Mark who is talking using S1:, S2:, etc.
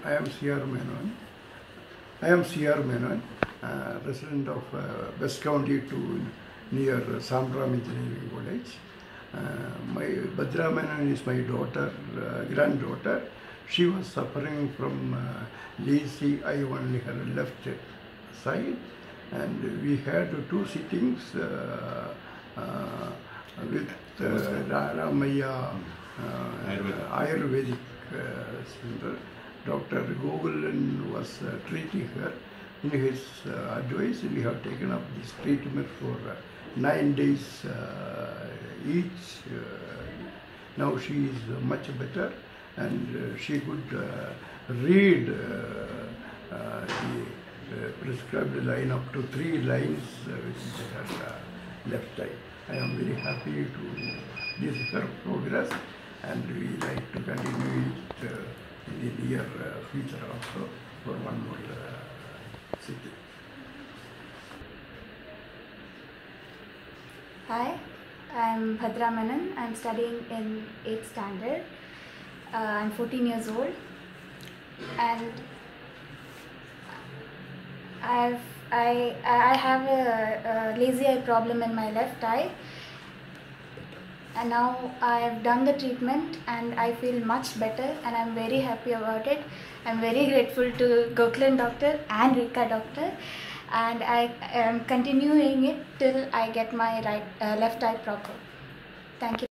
S1: I am C.R. Menon. I am C.R. Menon, resident of West County 2 near Samram Engineering College. My Bhadra Menon is my daughter, granddaughter. She was suffering from lazy eye, only her left side, and we had 2 sittings with Ramaya Ayurvedic Center. Dr. Gogulan was treating her. In his advice, we have taken up this treatment for 9 days each. Now she is much better, and she could read the prescribed line up to 3 lines with her left eye. I am very happy to this her progress, and we like to continue it in the near future also for one more sitting.
S2: Hi, I'm Bhadra Menon. I'm studying in 8th standard. I'm 14 years old, and I have a lazy eye problem in my left eye, and now I have done the treatment and I feel much better, and I'm very happy about it. I'm very grateful to Gokulan doctor and Rika doctor, and I am continuing it till I get my left eye proper. Thank you.